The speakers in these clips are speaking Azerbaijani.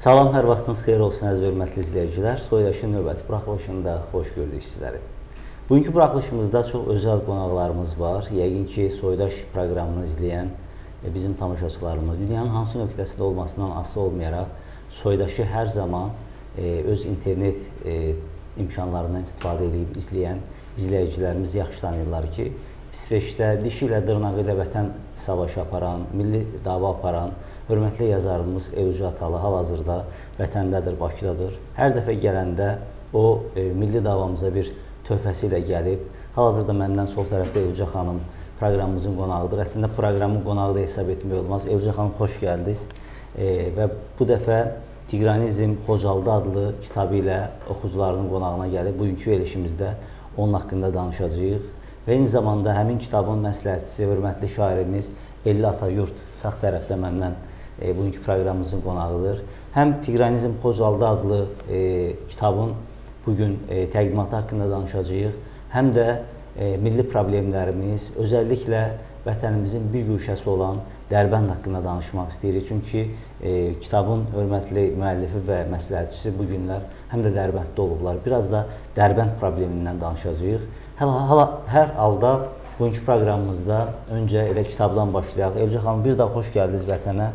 Salam, hər vaxtınız xeyir olsun əziz və hörmətli izləyicilər. Soydaşın növbəti buraxılışında xoş gördük sizləri. Bugünkü buraxılışımızda çox özəl qonaqlarımız var. Yəqin ki, Soydaş proqramını izləyən bizim tamaşaçılarımız dünyanın hansı nöqtəsində olmasından asılı olmayaraq Soydaşı hər zaman öz internet imkanlarından istifadə edib izləyən izləyicilərimiz yaxşı tanıyırlar ki, İsveçdə dişi ilə dırnağı ilə vətən savaşı aparan, milli dava aparan hörmətli yazarımız Elca Atalı hal-hazırda vətəndədir, Bakıdadır. Hər dəfə gələndə o milli davamıza bir töhfəsi ilə gəlib. Hal-hazırda məndən sol tərəfdə Elca xanım proqramımızın qonağıdır. Əslində proqramın qonağı da hesab etmək olmaz. Elca xanım, xoş gəldiniz. Və bu dəfə Tiqranizm Xocalıda adlı kitabı ilə oxucularının qonağına gəlib. Bugünkü verilişimizdə onun haqqında danışacağıq. Və eyni zamanda həmin kitabın məsləhətçisi, hörmətli şairimiz Elli Atayurt sağ tərəfdə məndən bugünkü proqramımızın qonağıdır. Həm Tiqranizm Xocalıda adlı kitabın bugün təqdimatı haqqında danışacağıq, həm də milli problemlərimiz, özəlliklə vətənimizin bir güşəsi olan Dərbənd haqqında danışmaq istəyirik. Çünki kitabın hörmətli müəllifi və məsləhətçisi bu günlər həm də Dərbənddə olublar. Biraz da Dərbənd problemindən danışacağıq. Hər halda bugünkü proqramımızda öncə elə kitabdan başlayaq. Elca xanım, bir daha xoş gəldiniz vətənə.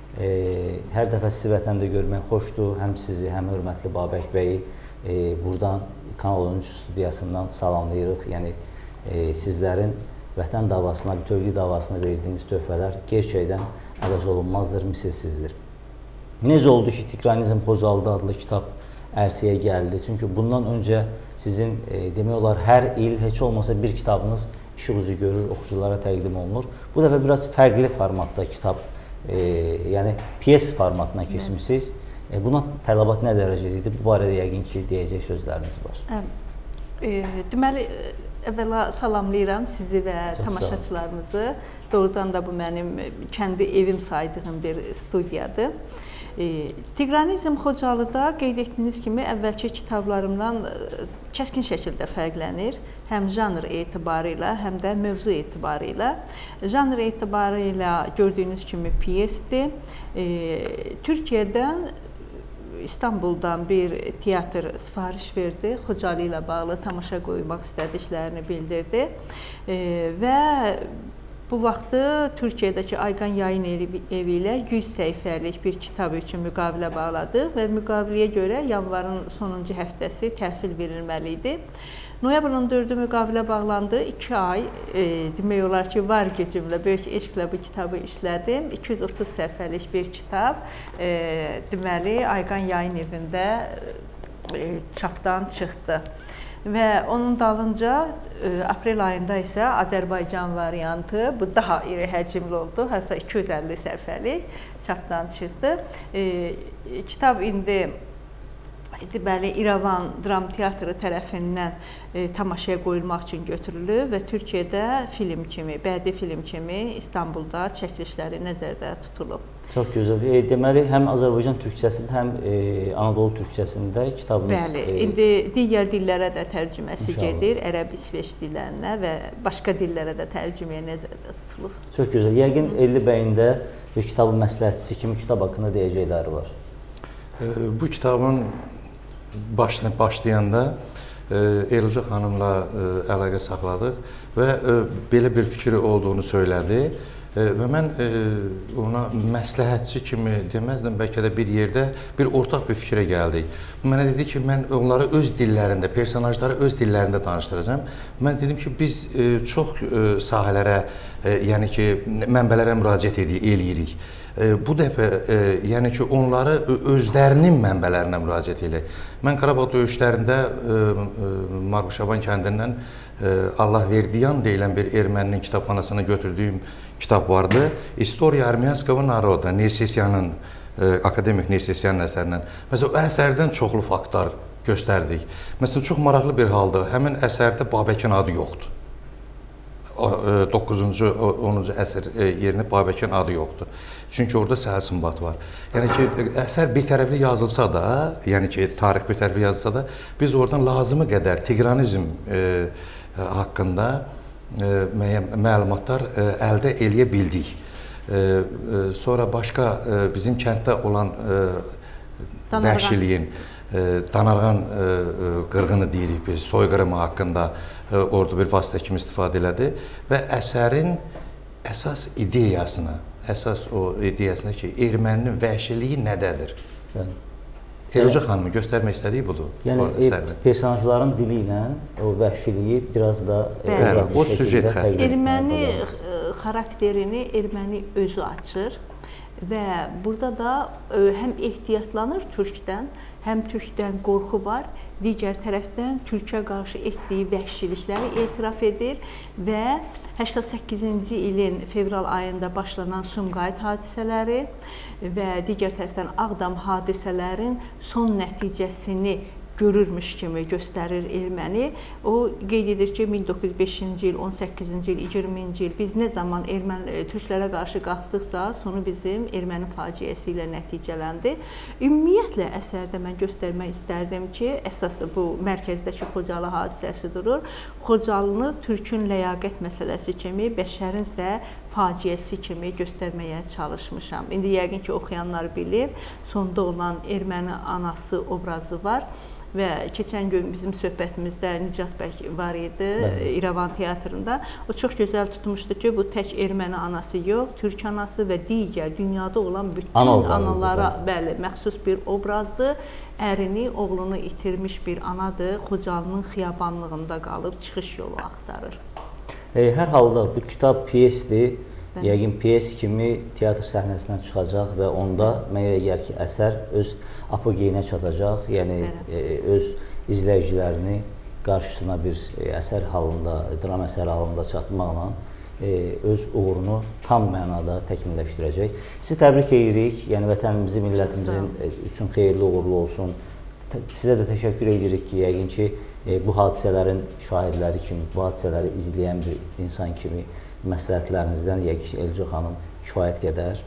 Hər dəfə sizi vətəndə görmək xoşdur. Həm sizi, həm hörmətli Babək bəyi buradan Kanal 13 studiyasından salamlayırıq. Yəni sizlərin vətən davasına, bütövlük davasına verdiyiniz töhfələr gerçəkdən əvəz olunmazdır, misilsizdir. Necə oldu ki, Tiqranizm Xocalıda adlı kitab ərsəyə gəldi? Çünki bundan öncə sizin demək olar hər il heç olmasa bir kitabınız işıq üzü görür, oxuculara təqdim olunur. Bu dəfə biraz fərqli formatda kitab, yəni piyes formatına keçmişsiniz. Buna tələbat nə dərəcədə idi? Bu barədə yəqin ki, deyəcək sözləriniz var. Deməli, əvvəla salamlayıram sizi və tamaşaçılarımızı. Doğrudan da bu mənim kəndi evim saydığım bir studiyadır. Tiqranizm Xocalıda qeyd etdiyiniz kimi əvvəlki kitablarımdan kəskin şəkildə fərqlənir. Həm janr etibarı ilə, həm də mövzu etibarı ilə. Janr etibarı ilə gördüyünüz kimi piyesdir. Türkiyədən İstanbuldan bir teatr sifariş verdi, Xocalı ilə bağlı tamaşa qoymaq istədiklərini bildirdi və bu vaxtı Türkiyədəki Ayqan Yayın Evi ilə 100 səhifəlik bir kitab üçün müqavilə bağladı və müqaviləyə görə yanvarın sonuncu həftəsi təhvil verilməli idi. Noyabrın 4-ü müqavilə bağlandı, 2 ay demək olar ki, var gücümlə, böyük eşqlə bu kitabı işlədim. 230 səhifəlik bir kitab, deməli, Ayqan Yayın Evində çapdan çıxdı. Və onun dalınca aprel ayında isə Azərbaycan variantı, bu daha iri həcmli oldu, hətta 250 səhifəlik çapdan çıxdı. Kitab indi deməli, İrəvan Dram Teatrı tərəfindən tamaşaya qoyulmaq üçün götürülür və Türkiyədə film kimi, bədii film kimi İstanbulda çəkilişləri nəzərdə tutulub. Çox gözəl. Deməli, həm Azərbaycan türkçəsində, həm Anadolu türkçəsində kitabınız... Bəli, indi digər dillərə də tərcüməsi gedir, ərəb, İsveç dillərinə və başqa dillərə də tərcüməyə nəzərdə tutulub. Çox gözəl. Yəqin Elli bəyin də bir kitabın məsləhətçisi kimi kitab haqqında deyəcəkləri var. Bu kitabın başlayanda Elca xanımla əlaqə saxladıq və belə bir fikri olduğunu söylədi və mən ona məsləhətçi kimi deməzdim, bəlkə də bir yerdə bir ortaq bir fikrə gəldik. Mənə dedi ki, mən onları öz dillərində, personajları öz dillərində danışdıracağam. Mən dedim ki, biz çox sahələrə, yəni ki, mənbələrə müraciət eləyirik. Bu dəfə, yəni ki, onları özlərinin mənbələrinə müraciət eləyək. Mən Qarabağ döyüşlərində Marquşaban kəndindən Allahverdiyan deyilən bir erməninin kitabxanasına götürdüyüm kitab vardı. İstoriya Armiyanskого Naroda, Nersesyanın, akademik Nersesyanın əsərindən. Məsələn, o əsərdən çoxlu faktlar göstərdik. Məsələn, çox maraqlı bir halda həmin əsərdə Babəkin adı yoxdur. 9-cu, 10-cu əsr yerinə Babəkin adı yoxdur. Çünki orada Səhəl Sümbat var. Yəni ki, əsər bir tərəfli yazılsa da, yəni ki, tarix bir tərəfli yazılsa da, biz oradan lazımı qədər Tiqranizm haqqında məlumatlar əldə eləyə bildik. Sonra başqa bizim kənddə olan vəhşiliyin, danarğan qırğını deyirik biz, soyqırımı haqqında orada bir vasitə kimi istifadə elədi və əsərin əsas ideyasına, əsas o ideyasına ki, erməninin vəhşiliyi nədədir? Eləcə xanımı göstərmək istədiyi budur. Yəni, personajların dili ilə o vəhşiliyi biraz da o süjet xətti. Erməni xarakterini erməni özü açır və burada da həm ehtiyatlanır türkdən, həm türkdən qorxu var, digər tərəfdən türkə qarşı etdiyi vəhşilikləri etiraf edir və 88-ci ilin fevral ayında başlanan Sumqayıt hadisələri və digər tərəfdən Ağdam hadisələrin son nəticəsini görürmüş kimi göstərir erməni. O qeyd edir ki, 1905-ci il, 18-ci il, 20-ci il biz nə zaman türklərə qarşı qalxdıqsa, sonu bizim erməni faciəsi ilə nəticələndi. Ümumiyyətlə, əsərdə mən göstərmək istərdim ki, əsas bu mərkəzdəki Xocalı hadisəsi durur. Xocalını türkün ləyaqət məsələsi kimi, bəşərin isə faciəsi kimi göstərməyə çalışmışam. İndi yəqin ki, oxuyanlar bilir, sonda olan erməni anası obrazı var. Və keçən gün bizim söhbətimizdə Nicat bəy var idi İrəvan teatrında. O çox gözəl tutmuşdu ki, bu tək erməni anası yox, türk anası və digər dünyada olan bütün analara məxsus bir obrazdır. Ərini, oğlunu itirmiş bir anadır, Xocalının xiyabanlığında qalıb çıxış yolu axtarır. Hər halda bu kitab pyesdir. Yəqin pyes kimi teatr səhnəsinə çıxacaq və onda mənə gəlir ki, əsər öz apogeyinə çatacaq, yəni öz izləyicilərini qarşısına bir əsər halında, dram əsəri halında çatmaqla öz uğurunu tam mənada təkmilləşdirəcək. Sizi təbrik edirik, yəni vətənimizin, millətimizin üçün xeyirli uğurlu olsun. Sizə də təşəkkür edirik ki, yəqin ki, bu hadisələrin şahidləri kimi, bu hadisələri izləyən bir insan kimi məsləhətlərinizdən yəqin ki, Elcə xanım kifayət qədər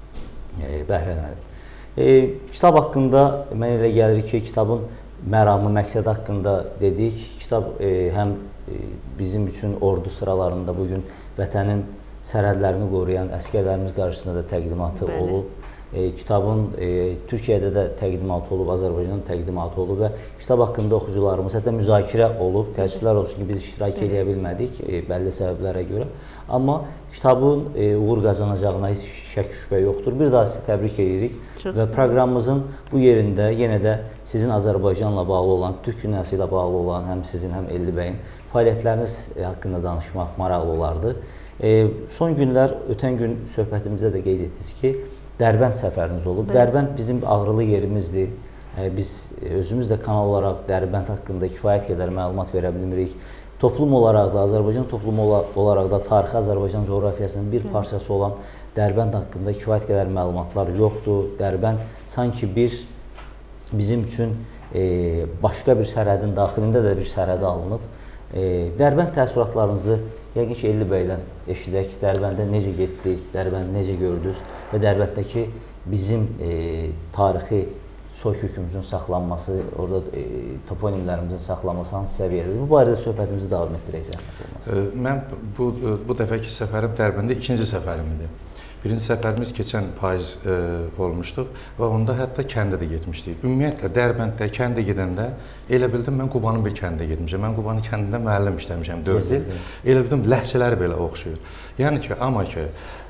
bəhrələnir. Kitab haqqında mənə elə gəlir ki, kitabın məramı, məqsəd haqqında dedik. Kitab həm bizim üçün ordu sıralarında bugün vətənin sərhədlərini qoruyan əsgərlərimiz qarşısında da təqdimatı olub. Kitabın Türkiyədə də təqdimatı olub, Azərbaycanda təqdimatı olub və kitab haqqında oxucularımız hətta müzakirə olub. Təəssüflər olsun ki, biz iştirak edə bilmədik bəlli səbəblərə görə. Amma kitabın uğur qazanacağına heç şək şübhə yoxdur. Bir daha sizi təbrik edirik və proqramımızın bu yerində yenə də sizin Azərbaycanla bağlı olan, Türk dünyası ilə bağlı olan həm sizin, həm Elli bəyin fəaliyyətləriniz haqqında danışmaq maraqlı olardı. Son günlər, ötən gün söhbətimizdə də qeyd etdiniz ki, Dərbənd səfəriniz olub. Dərbənd bizim ağrılı yerimizdir. Biz özümüz də kanal olaraq Dərbənd haqqında kifayət qədər məlumat verə bilmirik. Toplum olaraq da, Azərbaycan toplumu olaraq da tarixi Azərbaycan coğrafiyasının bir parçası olan Dərbənd haqqında kifayət qədər məlumatlar yoxdur. Dərbənd sanki bizim üçün başqa bir sərhədin daxilində də bir sərhədə alınıb. Dərbənd təəssüratlarınızı yəqin ki, Elli bəydən eşidək. Dərbəndə necə getdiniz, Dərbəndi necə gördünüz və Dərbəndəki bizim tarixi soykökümüzün saxlanması, orada toponimlərimizin saxlanması hansı səviyyədir? Bu barədə söhbətimizi davam etdirəcəyəm. Mən bu dəfəki səfərim Dərbəndə ikinci səfərim idi. Birinci səfərimiz keçən payız olmuşduq və onda hətta kəndə də getmişdik. Ümumiyyətlə, Dərbənddə, kəndə gedəndə elə bildim, mən Qubanın bir kəndə getmişəm. Mən Qubanın kəndində müəllim işləmişəm 4 il. Elə bildim, ləhcələri belə oxşuyur. Yəni ki, amma ki,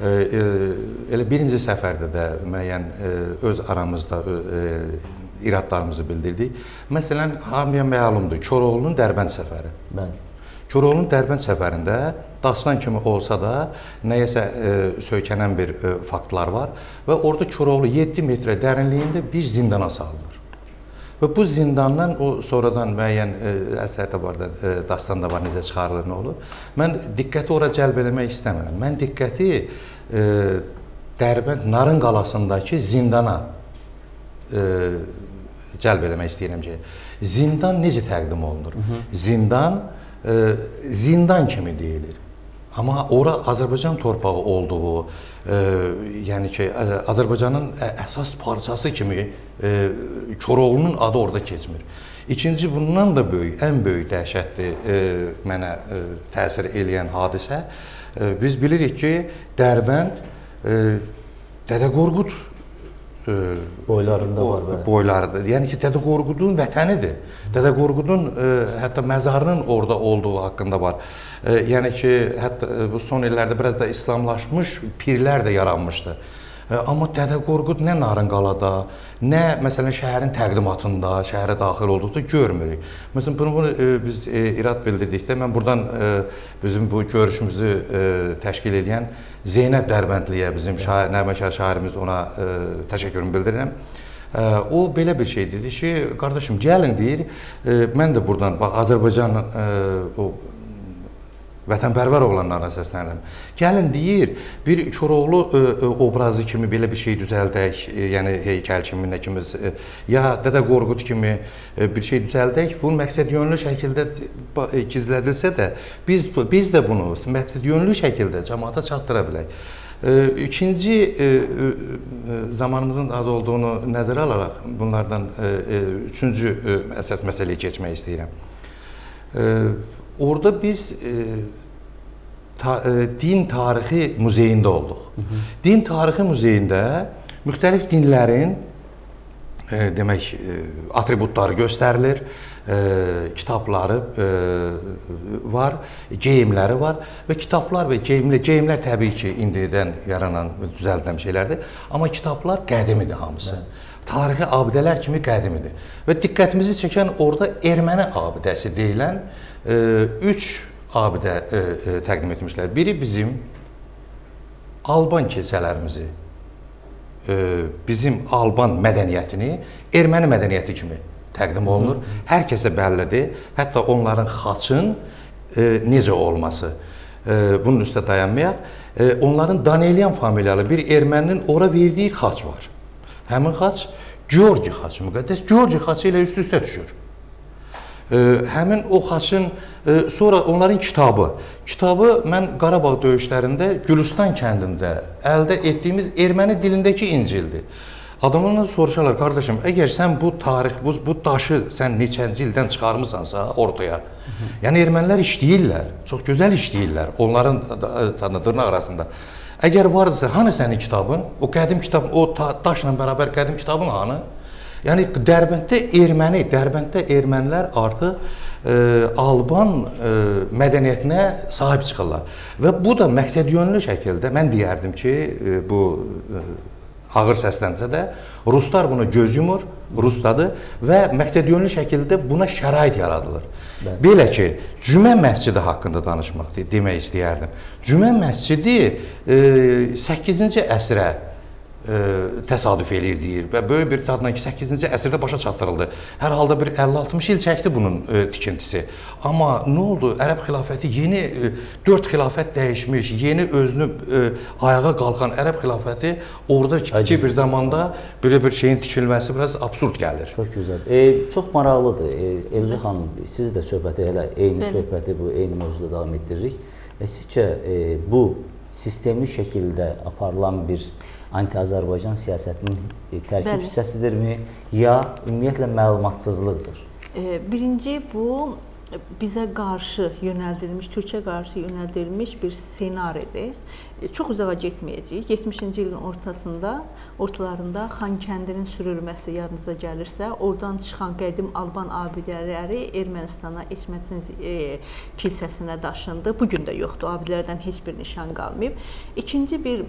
elə birinci səfərdə də müəyyən öz aramızda iradlarımızı bildirdik. Məsələn, hamıya məlumdur, Koroğlunun Dərbənd səfəri. Koroğlunun Dərbənd səfərində dastan kimi olsa da nəyəsə söykənən bir faktlar var və orada Koroğlu 7 metrə dərinliyində bir zindana salınır. Və bu zindandan o sonradan müəyyən əsərdə var da, dastanda var, necə çıxarılır, nə olur. Mən diqqəti ora cəlb eləmək istəmirəm. Mən diqqəti Dərbənd Narın qalasındakı zindana cəlb eləmək istəyirəm ki, zindan necə təqdim olunur? Zindan kimi deyilir. Amma ora Azərbaycan torpağı olduğu, yəni ki, Azərbaycanın əsas parçası kimi Koroğlunun adı orada keçmir. İkinci, bundan da böyük, ən böyük dəhşətli mənə təsir eləyən hadisə, biz bilirik ki, Dərbənd Dədə Qorqud boylarında var. Boylarında. Yəni ki, Dədə Qorqudun vətənidir. Dədə Qorqudun hətta məzarının orada olduğu haqqında var. Yəni ki, hətta bu son illərdə biraz da İslamlaşmış pirlər də yaranmışdı. Amma Dədə Qorqud nə Narınqalada, nə məsələn şəhərin təqdimatında, şəhərə daxil olduqda görmürük. Məsələn, bunu biz irad bildirdikdə mən buradan bizim bu görüşümüzü təşkil edən Zeynəb Dərbəndliyə, bizim nəğməkar şairimiz, ona təşəkkürümü bildirirəm. O belə bir şey dedi ki, qardaşım gəlin deyir, mən də buradan, bax Azərbaycanın o vətənpərvər olanlarına səslənirəm. Gəlin deyir, bir Koroğlu obrazı kimi belə bir şey düzəldək, yəni heykəl kimi, nə kimi, ya Dədə Qorqud kimi bir şey düzəldək. Bu məqsədyönlü şəkildə gizlədilsə də, biz də bunu məqsədyönlü şəkildə cəmaata çatdıra bilək. İkinci, zamanımızın az olduğunu nəzərə alaraq bunlardan üçüncü əsas məsələyə keçmək istəyirəm. Orada biz din tarixi muzeyində olduq. Din tarixi muzeyində müxtəlif dinlərin demək atributları göstərilir, kitabları var, geyimləri var və kitablar və geyimlər təbii ki, indidən yaranan, düzəldilən şeylərdir, amma kitablar qədimidir hamısı. Tarixi abidələr kimi qədimidir və diqqətimizi çəkən orada erməni abidəsi deyilən 3 abidə təqdim etmişlər. Biri bizim Alban kilsələrimizi, bizim Alban mədəniyyətini erməni mədəniyyəti kimi təqdim olunur. Hər kəsə bəllidir, hətta onların xaçın necə olması. Bunun üstə dayanmayaq. Onların Daneliyan familiyalı bir erməninin ora verdiyi xaç var. Həmin xaç Georgi xaçı, müqəddəs Georgi xaçı ilə üst-üstə düşür. Həmin o xaçın, sonra onların kitabı mən Qarabağ döyüşlərində Gülüstan kəndində əldə etdiyimiz erməni dilindəki İncildir. Adamlarla soruşarlar, qardaşım, əgər sən bu tarix, bu daşı sən neçənci ildən çıxarmısansa ortaya, yəni ermənilər işləyirlər, çox gözəl işləyirlər onların dırnaq arasında. Əgər varsa, hanı sənin kitabın, o qədim kitabın, o daşla bərabər qədim kitabın hanı? Yəni, Dərbənddə ermənilər artıq Alban mədəniyyətinə sahib çıxırlar. Və bu da məqsədyönlü şəkildə, mən deyərdim ki, bu ağır səslənsə də, Ruslar buna göz yumur, Rusdadır və məqsədyönlü şəkildə buna şərait yaradılır. Belə ki, Cümə məscidi haqqında danışmaq demək istəyərdim. Cümə məscidi 8-ci əsrə təsadüf eləyir deyir və böyük bir tadla ki 8-ci əsrdə başa çatdırıldı. Hər halda bir 50-60 il çəkdi bunun tikintisi. Amma nə oldu? Ərəb xilafəti yeni 4 xilafət dəyişmiş, yeni özünü ayağa qalxan Ərəb xilafəti orada kiçik bir zamanda belə bir şeyin tikilməsi biraz absurd gəlir. Çox gözəl. Çox maraqlıdır. Elca xanım, siz də söhbəti elə eyni söhbəti bu eyni mövzuda davam etdiririk. Sizcə bu sistemli şəkildə aparılan bir anti-Azərbaycan siyasətinin tərkib hissəsidirmi, ya ümumiyyətlə məlumatsızlıqdır? Birinci, bu bizə qarşı yönəldilmiş, Türkiyə qarşı yönəldilmiş bir ssenaridir. Çox uzağa getməyəcəyik. 70-ci ilin ortalarında Xankəndinin sürülməsi yadınıza gəlirsə, oradan çıxan qədim Alban abidələri Ermənistana İsmətin kilsəsinə daşındı. Bugün də yoxdur, abidələrdən heç bir nişan qalmayıb. İkinci bir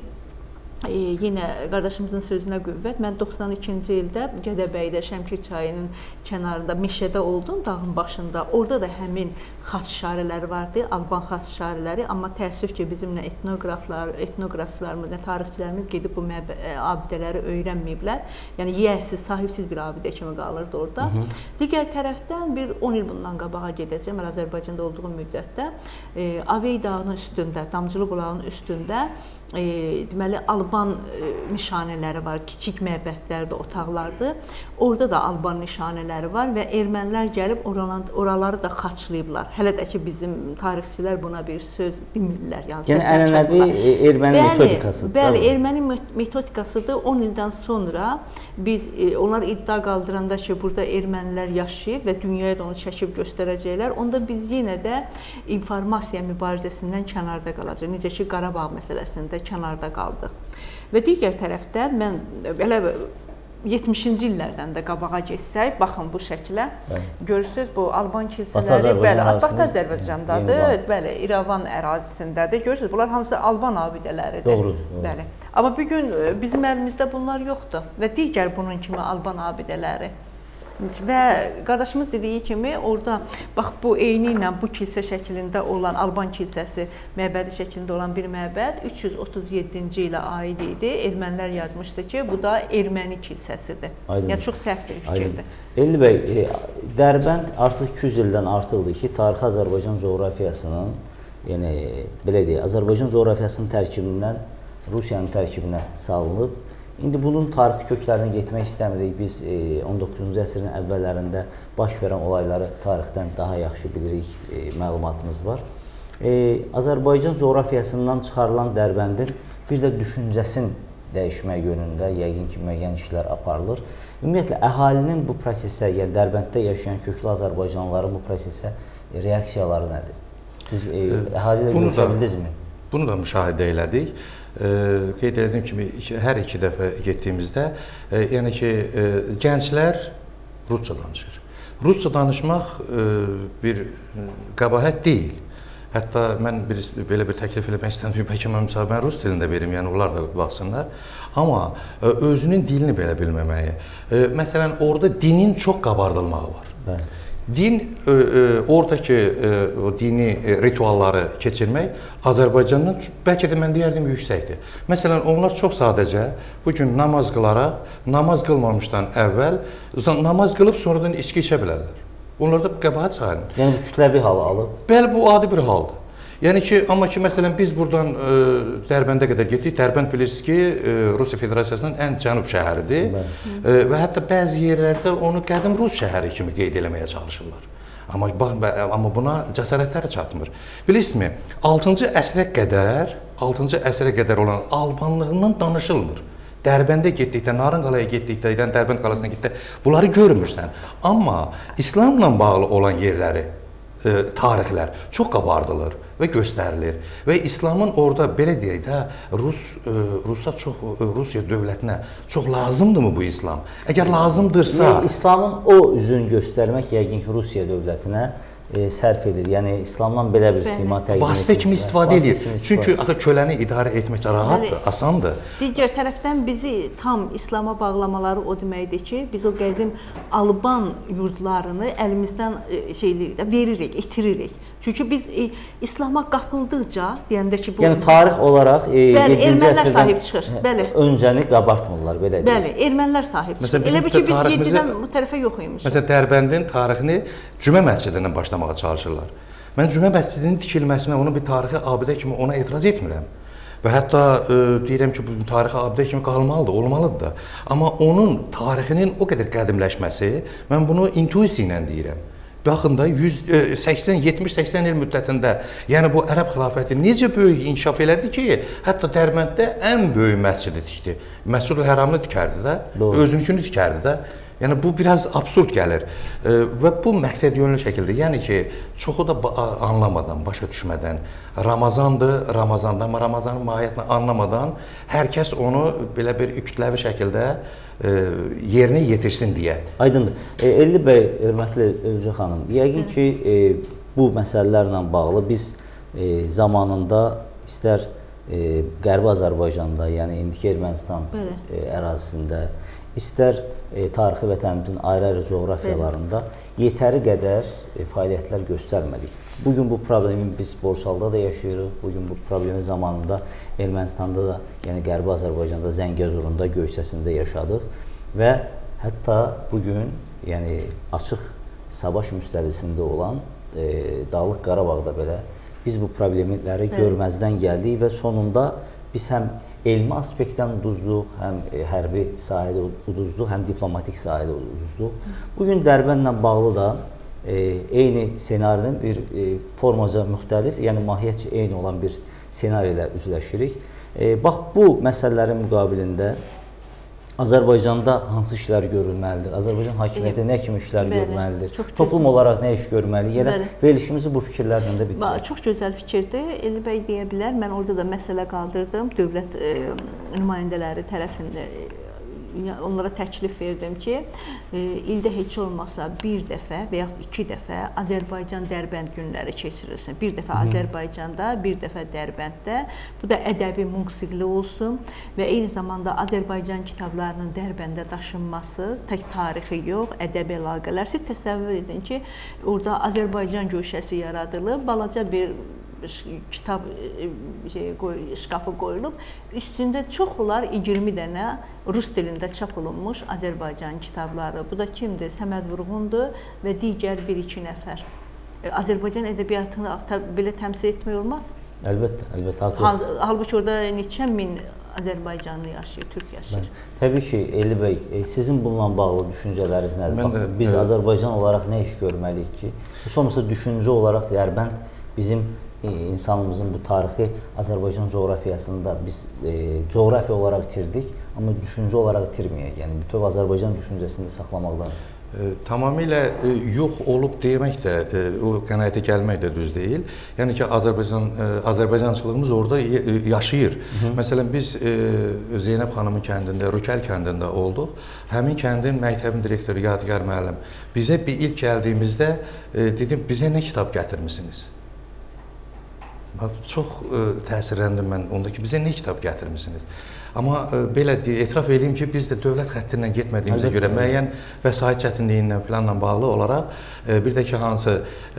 yenə qardaşımızın sözünə qüvvət. Mən 92-ci ildə Gədəbəydə, Şəmkir çayının kənarında, meşədə oldum, dağın başında. Orada da həmin xaç işarələri vardı, Alban xaç işarələri. Amma təəssüf ki, bizim nə etnoqrafçılarımız, nə tarixçilərimiz gedib bu abidələri öyrənməyiblər. Yəni, yiyəsiz, sahibsiz bir abidə kimi qalırdı orada. Digər tərəfdən bir 10 il bundan qabağa gedəcəm, mən Azərbaycanda olduğum müddətdə Avey dağının üstündə, Damcılı bulağının üstündə deməli, Alban nişanələri var, kiçik məbədlərdə, otaqlardır. Orada da Alban nişanələri var və ermənilər gəlib oraları da xaçlayıblar. Hələ də ki, bizim tarixçilər buna bir söz demirlər. Yəni, ənənəvi erməni metodikasıdır. Bəli, erməni metodikasıdır. 10 ildən sonra biz, onlar iddia qaldıranda ki, burada ermənilər yaşayıb və dünyaya da onu çəkib göstərəcəklər, onda biz yenə də informasiya mübarizəsindən kənarda qalacaq. Necə ki, Qarabağ məsələsində kənarda qaldıq. Və digər tərəfdən mən belə 70-ci illərdən də qabağa geçsək, baxın bu şəklə. Görürsüz, bu Alban kilsələri, bəli, Batı Azərbaycandadır, bəli, İrəvan ərazisindədir. Görürsüz, bunlar hamısı Alban abidələridir. Doğrudur. Bəli. Amma bugün bizim əlimizdə bunlar yoxdur və digər bunun kimi Alban abidələri. Və qardaşımız dediyi kimi orada bax bu eyni ilə bu kilsə şəklində olan Alban kilsəsi məbədi şəklində olan bir məbəd 337-ci ilə aid idi. Ermənilər yazmışdı ki, bu da erməni kilsəsidir. Yəni çox səhv bir fikirdir. Elli bəy, Dərbənd artıq 200 ildən artıqdır ki, tarixi Azərbaycan coğrafiyasının, yəni belə deyək, Azərbaycan coğrafiyasının tərkibindən Rusiyanın tərkibinə salınıb. İndi bunun tarixi köklərinə getmək istəmirik. Biz 19-cu əsrin əvvəllərində baş verən olayları tarixdən daha yaxşı bilirik, məlumatımız var. Azərbaycan coğrafiyasından çıxarılan Dərbəndin bir də düşüncəsini dəyişmək yönündə yəqin ki, müəyyən işlər aparılır. Ümumiyyətlə, əhalinin bu prosesə, yəni Dərbənddə yaşayan köklü Azərbaycanlıların bu prosesə reaksiyaları nədir? Siz əhali ilə görüşə bildinizmi? Bunu da müşahidə elədik. Qeyd etdiyim kimi, hər iki dəfə getdiyimizdə, yəni ki, gənclər rusca danışır. Rusca danışmaq bir qəbahət deyil. Hətta mən belə bir təklif eləmək istədim, bəlkə mən rus dilində verim, yəni onlar da baxsınlar. Amma özünün dilini belə bilməməyi, məsələn, orada dinin çox qabardılmağı var. Bəli. Din, oradakı o dini ritualları keçirmək Azərbaycandan bəlkə də mən deyərdim yüksəkdir. Məsələn, onlar çox sadəcə bugün namaz qılaraq, namaz qılmamışdan əvvəl, namaz qılıb sonradan içki içə bilərlər. Onlarda qəbahət sayılır. Yəni bu kütləvi hal alıb? Bəli, bu adi bir haldır. Yəni ki, amma ki, məsələn, biz buradan Dərbəndə qədər getdik. Dərbənd bilirsiniz ki, Rusiya Federasiyasının ən cənub şəhəridir və hətta bəzi yerlərdə onu qədim Rus şəhəri kimi qeyd eləməyə çalışırlar. Amma buna cəsarətləri çatmır. Bilirsinizmi, 6-cı əsrə qədər olan Albanlığından danışılmır. Dərbəndə getdikdə, Narınqalaya getdikdə, Dərbənd qalasına getdikdə bunları görmürsən. Amma İslamla bağlı olan yerləri, tarixlər çox qabardılır və göstərilir. Və İslamın orada, belə deyək də, Rusiya dövlətinə çox lazımdırmı bu İslam? Əgər lazımdırsa... İslamın o üzünü göstərmək yəqin ki, Rusiya dövlətinə sərf edir. Yəni, İslamdan belə bir sima təqdim edir. Vasitə kimi istifadə edir. Çünki köləni idarə etmək rahatdır, asandır. Digər tərəfdən bizi tam İslama bağlamaları o deməkdir ki, biz o qədim Alban yurdlarını əlimizdən veririk, itiririk. Çünki biz İslama qapıldıqca, deyəndə ki, bu... Yəni, tarix olaraq 7-ci əsrdən öncəni qabartmırlar, belə deyək. Bəli, ermənilər sahib çıxır. Elə bir ki, biz 7-dən bu tərəfə yox imişik. Məsələn, Dərbəndin tarixini Cümə məscidindən başlamağa çalışırlar. Mən Cümə məscidinin tikilməsinə, onun bir tarixi abidə kimi ona etiraz etmirəm. Və hətta deyirəm ki, bu tarixi abidə kimi qalmalıdır, olmalıdır da. Amma onun tarixinin o qədər qədimləşməsi, mən bunu intuisiya ilə deyirəm. Baxın da 70-80 il müddətində, yəni bu ərəb xilafəti necə böyük inkişaf elədi ki, hətta Dərbənddə ən böyük məscidi tikdi. Məscid-ül Həramını tikərdi də, özünkünü tikərdi də. Yəni bu biraz absurd gəlir və bu məqsəd yönlü şəkildə, yəni ki, çoxu da anlamadan, başa düşmədən, Ramazandır, Ramazandan, amma Ramazanın mahiyyətini anlamadan hər kəs onu belə bir kütləvi şəkildə yerinə yetirsin deyə. Aydındır. Elli bəy, hörmətli Ölcə xanım, yəqin ki, bu məsələlərlə bağlı biz zamanında istər Qərbi Azərbaycanda, yəni indiki Ermənistan ərazisində, istər tarixi vətənimizin ayrı-ayrı coğrafiyalarında yetəri qədər fəaliyyətlər göstərmədik. Bugün bu problemi biz Borsalda da yaşayırıq. Bugün bu problemi zamanında Ermənistanda da, yəni Qərbi Azərbaycanda, Zəngəzurunda, Göyçəsində yaşadıq və hətta bugün, yəni açıq savaş müstəvisində olan Dağlıq Qarabağda belə biz bu problemləri görməzdən gəldik və sonunda biz həm elmi aspektdən uduzduq, həm hərbi sahədə uduzduq, həm diplomatik sahədə uduzduq. Bugün Dərbəndlə bağlı da eyni senarinin bir formaca müxtəlif, yəni mahiyyətcə eyni olan bir senari ilə üzləşirik. Bax, bu məsələlərin müqabilində Azərbaycanda hansı işlər görülməlidir? Azərbaycan hakimiyyəti nə kimi işlər görməlidir? Toplum olaraq nə iş görməlidir? Yəni, verilişimizi bu fikirlərlə də bitirək. Çox gözəl fikirdir. Elli bəy deyə bilər, mən orada da məsələ qaldırdım. Dövlət nümayəndələri tərəfində onlara təklif verdim ki, ildə heç olmasa bir dəfə və yaxud 2 dəfə Azərbaycan Dərbənd günləri keçirilsin. Bir dəfə Azərbaycanda, bir dəfə Dərbənddə. Bu da ədəbi musiqili olsun və eyni zamanda Azərbaycan kitablarının Dərbəndə daşınması, tək tarixi yox, ədəbi əlaqələr. Siz təsəvvür edin ki, orada Azərbaycan guşəsi yaradılıb, balaca bir kitab şkafı qoyulub, üstündə çox olar 20 dənə rus dilində çap olunmuş Azərbaycan kitabları. Bu da kimdir? Səməd Vurğundur və digər 1-2 nəfər. Azərbaycan ədəbiyyatını belə təmsil etmək olmaz? Əlbəttə, əlbəttə, haqlısınız. Halbuki orada neçə min Azərbaycanlı yaşayır, türk yaşayır. Təbii ki, Elli bəy, sizin bununla bağlı düşüncələriniz nədir? Biz Azərbaycan olaraq nə iş görməliyik ki? Sonrası düşüncə olaraq Dərbənd bizim insanımızın bu tarixi Azərbaycan coğrafiyasında biz coğrafiya olaraq itirdik, amma düşüncə olaraq itirməyək. Yəni, bütöv Azərbaycan düşüncəsini saxlamaqdan. Tamamilə yox olub demək də, o qənaətə gəlmək də düz deyil. Yəni ki, Azərbaycançılığımız orada yaşayır. Məsələn, biz Zeynəb xanımın kəndində, Rükəl kəndində olduq. Həmin kəndin məktəbin direktoru Yadigar müəllim bizə bir ilk gəldiyimizdə dedim, bizə nə kitab gətirmisiniz? Çox təsirləndim mən ondakı, bizə nə kitab gətirmisiniz? Amma belə etiraf edeyim ki, biz də dövlət xəttindən getmədiyimizə görə müəyyən vəsait çətinliyindən planla bağlı olaraq bir də ki, hansı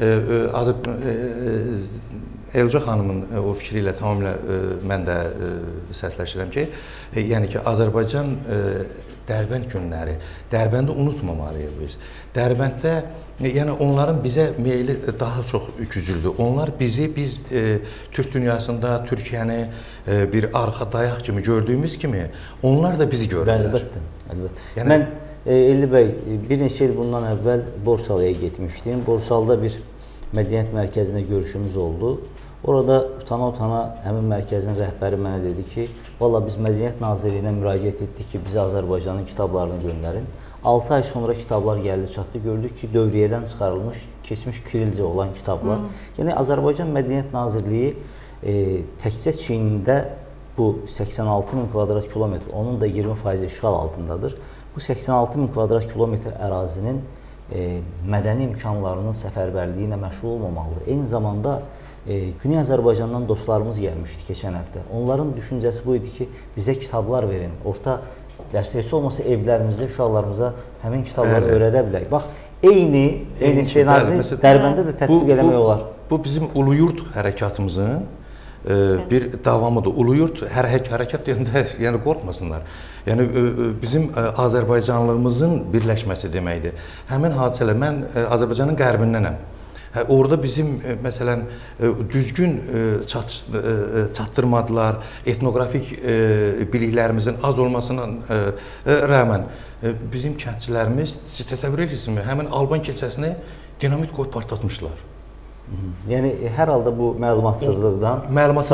Elca xanımın o fikri ilə tamamilə mən də səsləşirəm ki, yəni ki, Azərbaycan Dərbənd günləri, Dərbəndi unutmamalıyıq biz. Dərbənddə, yəni onların bizə meyli daha çox güclüdür. Onlar biz Türk dünyasında Türkiyəni bir arxa dayaq kimi gördüyümüz kimi, onlar da bizi görürlər. Əlbəttə, əlbəttə. Mən, Elli bəy, bir neçə il bundan əvvəl Borsalıya getmişdim. Borsalıda bir mədəniyyət mərkəzində görüşümüz oldu. Orada utana-utana həmin mərkəzin rəhbəri mənə dedi ki, valla biz Mədəniyyət Nazirliyinə müraciət etdik ki, bizə Azərbaycanın kitablarını göndərin. 6 ay sonra kitablar gəldi, çatdı, gördük ki, dövriyyədən çıxarılmış, keçmiş Kirilcə olan kitablar. Yəni, Azərbaycan Mədəniyyət Nazirliyi təkcə Çinində bu 86 min kvadrat kilometr, onun da 20% işğal altındadır. Bu 86 min kvadrat kilometr ərazinin mədəni imkanlarının səfərbərliyi ilə məşğul olmamalıdır. Eyni zamanda Güney Azərbaycandan dostlarımız gəlmişdi keçən həftə. Onların düşüncəsi bu idi ki, bizə kitablar verin. Orta dərs heç olmasa evlərimizdə uşaqlarımıza həmin kitabları öyrədə bilək. Bax, eyni ssenari Dərbəndə də tətbiq eləmək olar. Bu bizim Uluyurt hərəkatımızın bir davamıdır. Uluyurt hərəkat deyəndə yəni qorxmasınlar. Yəni bizim Azərbaycanlığımızın birləşməsi deməkdir. Həmin hadisələr, mən Azərbaycanın qərbindənəm. Orada bizim, məsələn, düzgün çatdırmadılar, etnografik biliklərimizin az olmasına rəğmən bizim kəndçilərimiz, siz təsəvvür edirsiniz, həmin Alban kilsəsini dinamit qoyub partlatmışlar. Yəni, hər halda bu məlumatsızlıqdan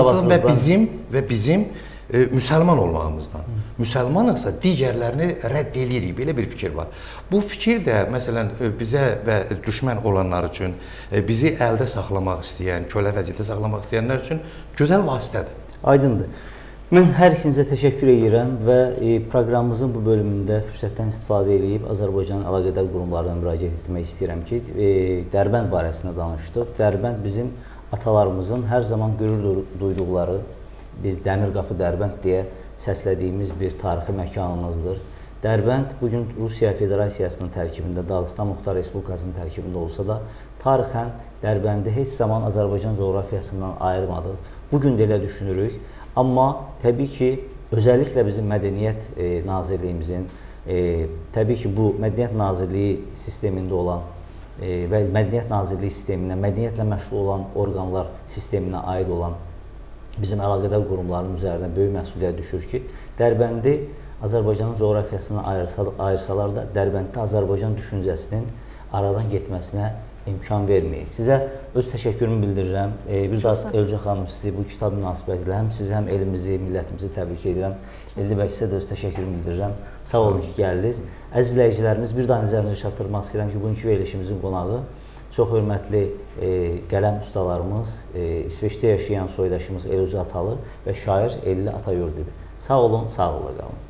və bizim müsəlman olmağımızdan. Müsəlmanıqsa digərlərini rədd edirik, belə bir fikir var. Bu fikir də, məsələn, bizə və düşmən olanlar üçün, bizi əldə saxlamaq istəyən, kölə vəziyyətdə saxlamaq istəyənlər üçün gözəl vasitədir. Aydındır. Mən hər ikinizə təşəkkür edirəm və proqramımızın bu bölümündə fürsətdən istifadə edib Azərbaycanın əlaqədar qurumlarına müraciət etmək istəyirəm ki, Dərbənd barəsində danışdıq. Dərbənd bizim atalarımızın hər zaman qürur duyduqları, biz Dəmirqapı Dərbənd deyə səslədiyimiz bir tarixi məkanımızdır. Dərbənd bugün Rusiya Federasiyasının tərkibində, Dağıstan Muxtar Respublikasının tərkibində olsa da, tarixən Dərbəndi heç zaman Azərbaycan coğrafiyasından ayırmadıq. Bugün də elə düşünürük. Amma təbii ki, özəlliklə bizim Mədəniyyət Nazirliyimizin, təbii ki, bu Mədəniyyət Nazirliyi sistemində olan və Mədəniyyət Nazirliyi sisteminə, mədəniyyətlə məşğul olan orqanlar sisteminə aid olan bizim əlaqədar qurumların üzərinə böyük məsuliyyət düşür ki, Dərbəndi Azərbaycanın coğrafiyasından ayırsalar da, Dərbənddə Azərbaycan düşüncəsinin aradan getməsinə imkan verməyək. Sizə öz təşəkkürümü bildirirəm. Bir daha Elca xanım, sizi bu kitab münasibətilə həm sizi, həm elimizi, millətimizi təbrik edirəm. Elli bəy, sizə də öz təşəkkürümü bildirirəm. Sağ olun ki, gəldiniz. Əziz izləyicilərimiz, bir daha nəzərinizə çatdırmaq istəyirəm ki, bugünkü verilişimizin qonağı çox hörmətli qələm ustalarımız, İsveçdə yaşayan soydaşımız Elca Atalı və şair Elli Atayurdidir. Sağ olun, sağlıqla qalın.